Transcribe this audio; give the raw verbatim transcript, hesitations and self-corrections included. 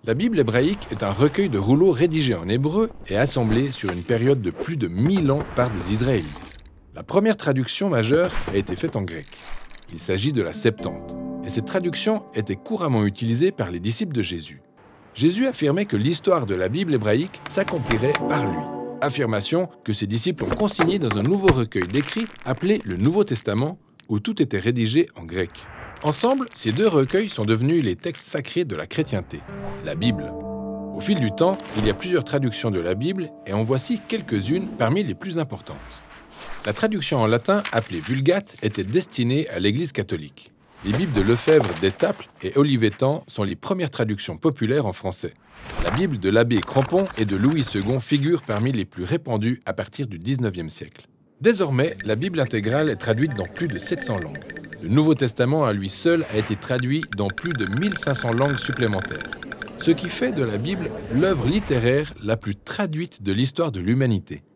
La Bible hébraïque est un recueil de rouleaux rédigés en hébreu et assemblés sur une période de plus de mille ans par des Israélites. La première traduction majeure a été faite en grec. Il s'agit de la Septante, et cette traduction était couramment utilisée par les disciples de Jésus. Jésus affirmait que l'histoire de la Bible hébraïque s'accomplirait par lui. Affirmation que ses disciples ont consignée dans un nouveau recueil d'écrits appelé le Nouveau Testament, où tout était rédigé en grec. Ensemble, ces deux recueils sont devenus les textes sacrés de la chrétienté, la Bible. Au fil du temps, il y a plusieurs traductions de la Bible et en voici quelques-unes parmi les plus importantes. La traduction en latin, appelée Vulgate, était destinée à l'Église catholique. Les Bibles de Lefebvre, d'Étaples et Olivetan sont les premières traductions populaires en français. La Bible de l'abbé Crampon et de Louis second figure parmi les plus répandues à partir du dix-neuvième siècle. Désormais, la Bible intégrale est traduite dans plus de sept cents langues. Le Nouveau Testament à lui seul a été traduit dans plus de mille cinq cents langues supplémentaires, ce qui fait de la Bible l'œuvre littéraire la plus traduite de l'histoire de l'humanité.